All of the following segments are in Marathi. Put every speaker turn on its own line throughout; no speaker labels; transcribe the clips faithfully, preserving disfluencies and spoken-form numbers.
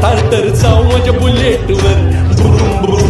थार तर जाऊ माझ्या बुलेटवर. ब्रुम ब्रुम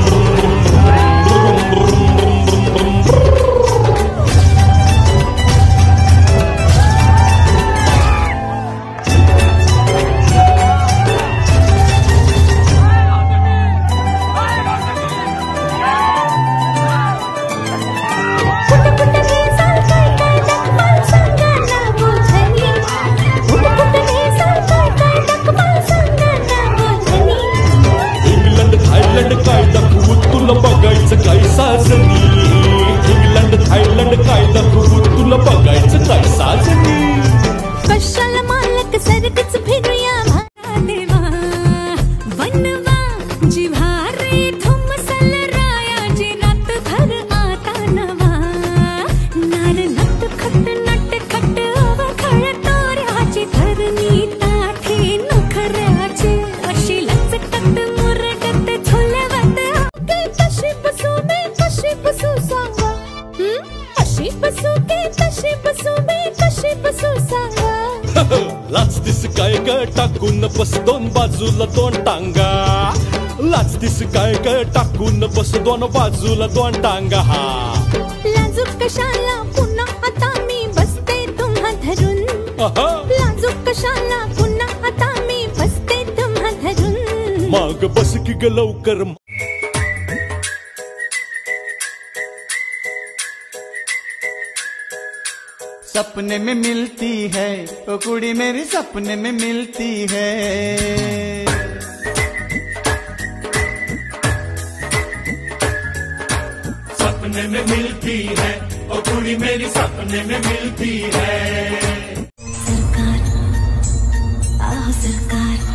काय दाखवू तुला बघायचं काय साजनी. इंग्लंड थायलंड काय दाखवू तुला बघायचं काय साजनी.
कशाला मालक सरकच फिरूया महादेवा वनवा जिव्हा रे थुमसल रायाची रात धर आता नवा. नार नट खट नट खट अवखळ तोऱ्याची धरणी ताठे नखऱ्याचे अशी लचकत मुरगत झुलवत. कशी बसू मी कशी बसू सांगा. कशी बसू के कशी बसू मी कशी बसू सांगा.
लाचतीस काय ग टाकून बस दोन बाजूला दोन टांगा. लाचतीस काय ग टाकून बस दोन बाजूला दोन टांगा. हा
लाजूक कशाला पुन्हा आता मी बसते तुम्हा धरून. लाजूक कशाला पुन्हा आता मी बसते तुम्हा धरून.
मग बस की ग लवकर.
सपने में मिलती है ओ कुड़ी मेरी सपने में मिलती है.
सपने में मिलती है ओ कुड़ी मेरी सपने में मिलती है.
सरकार आओ सरकार